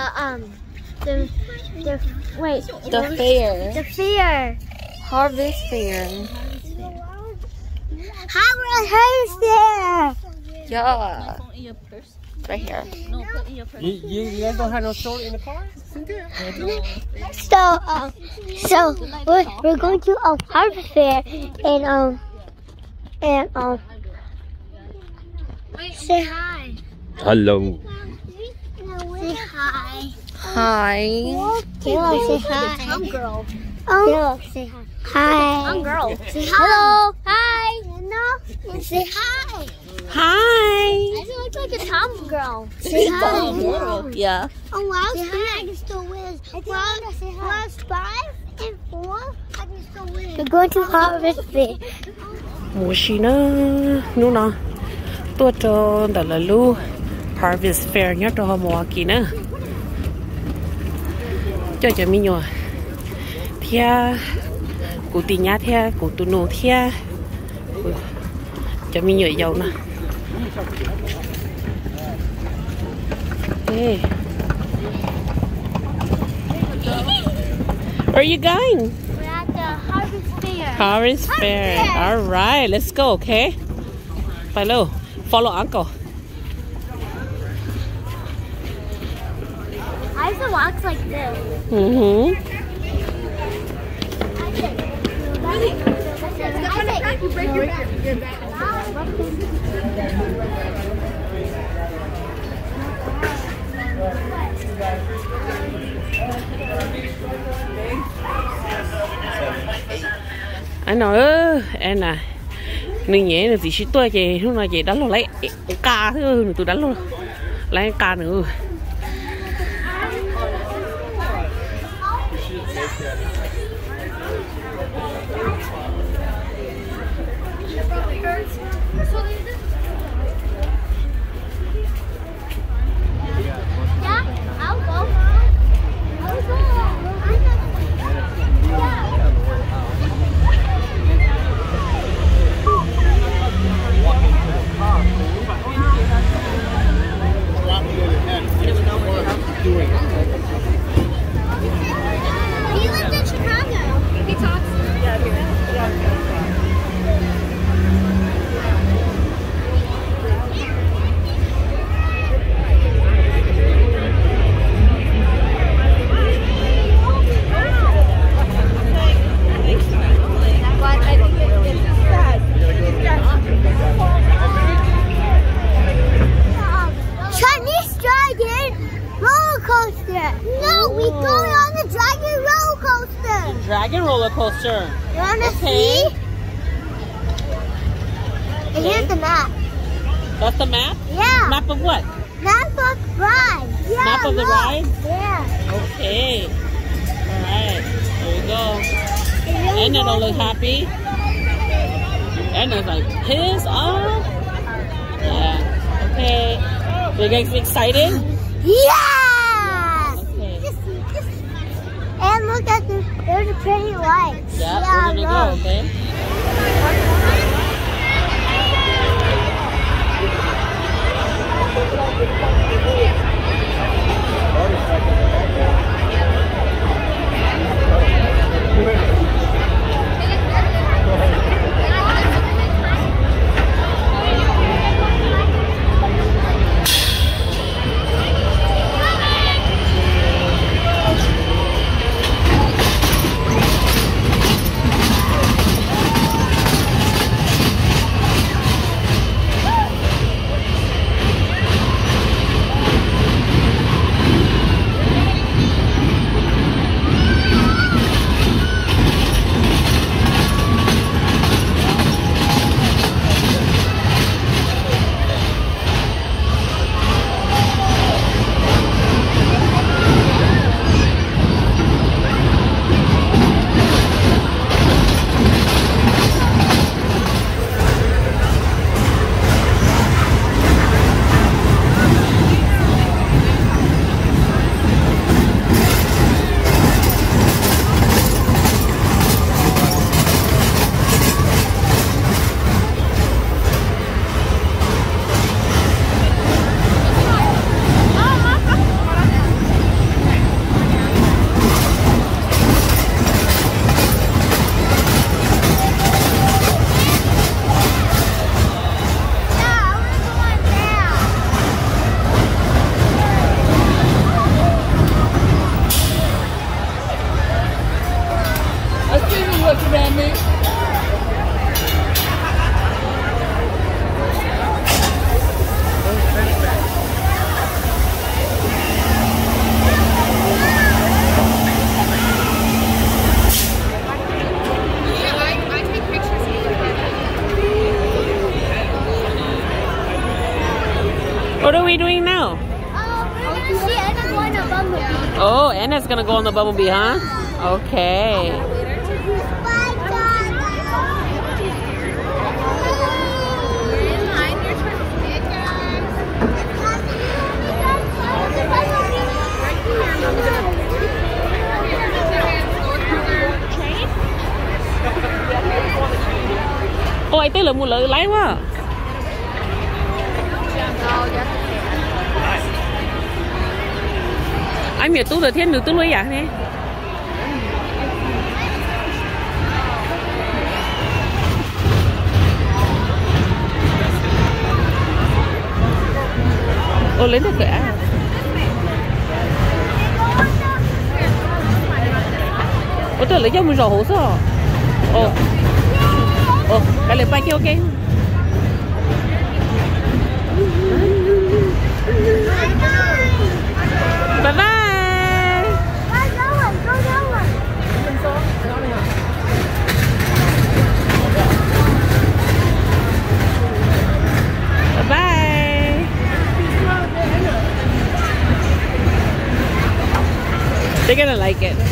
The fair. The fair. Harvest Fair. Harvest Fair. Yeah. Right here. No, put in your purse. You guys don't have no soda in the car? So we're going to Harvest Fair and say hi. Hello. Say hi. Hi. Kayla, say hi. I'm girl. Kayla, say hi. Hi. I'm girl. Say hi. Hello. Hi. No. Say hi. Hi. I feel like a Tom girl. Say hi. Yeah. Oh wow, I can still win. Last 5 and 4, I can still win. We're going to Harvest Fair. Moshina. Nuna. Toto dalalu. Harvest Fair nya to Milwaukee na. Cho cho mi nhỏ. Thia. Cụ tì nhá thia, cụ tù nô thia. Cho mi nhỏ dầu nè. Hey. Where are you going? We're at the Harvest Fair. Harvest Fair. All right, let's go, okay? Follow uncle. I have to walk like this. Mm-hmm. You break your back. Anh nói em nè, mình nhé là gì xí tôi chị lúc nào chị đánh lo lấy ca thứ tôi đánh luôn lấy ca nữa. Dragon roller coaster. You wanna Okay. see? And here's the map. That's the map? Yeah. Map of what? Map of ride. Yeah, Map of the look. ride? Yeah. Okay. Alright. There we go. Anna don't look happy. Anna's like pissed off. Yeah. Okay. So you guys excited? Yeah! Okay. And look at there's a pretty lights. Yeah, we're gonna go, okay? Oh, Anna's gonna go on the bumblebee, huh? Okay. Ồ, anh tới là một lợi lái quá. Anh miệt tú được thiên được tú lưới à nè. Ồ, lên được cả. Ồ, tôi lấy cho mình rổ hổ sao? Ồ. Ồ, cái này bay kia ok. Bye bye. Bye bye. They're gonna like it.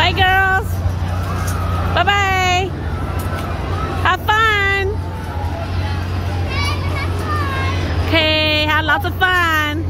Bye, girls. Bye-bye. Have fun. Okay, have lots of fun.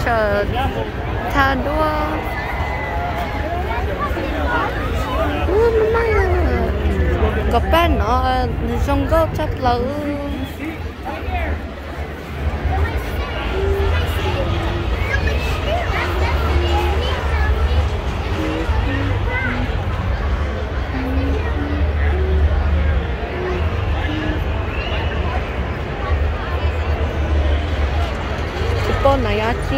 chờ tha đua có bạn nó trong gốc chắc lâu con này á chi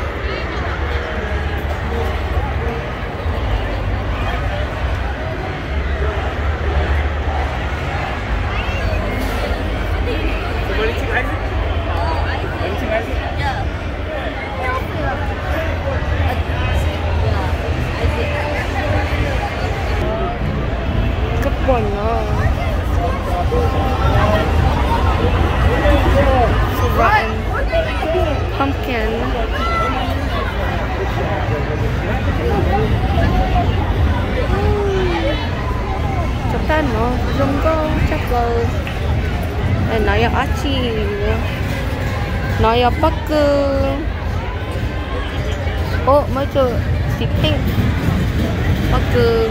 cấp quần nó pumpkin chắc ta nó không có chắc là nó là achi nó là bắc mới cho thì pink bắc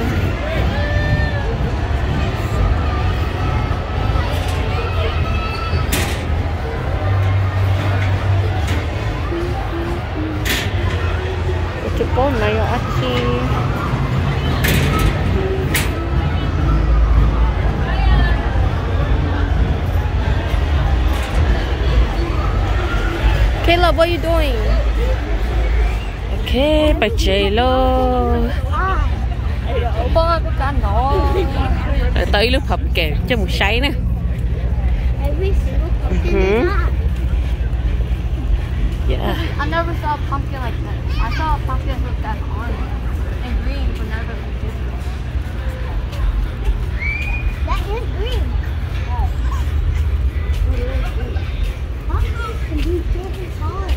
con này là achi Caleb, what are you doing? Okay, bạch chạy lo. Tới lúc hộp kẹo cho một sấy nè. Yeah. I never saw a pumpkin like that. I saw a pumpkin with that on it and green, but never different. That is green. Pumpkins can be different colors.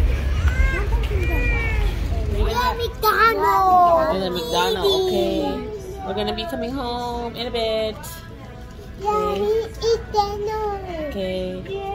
We're at McDonald's. We're at McDonald's, okay. We're gonna be coming home in a bit. Yeah, we eat dinner. Okay.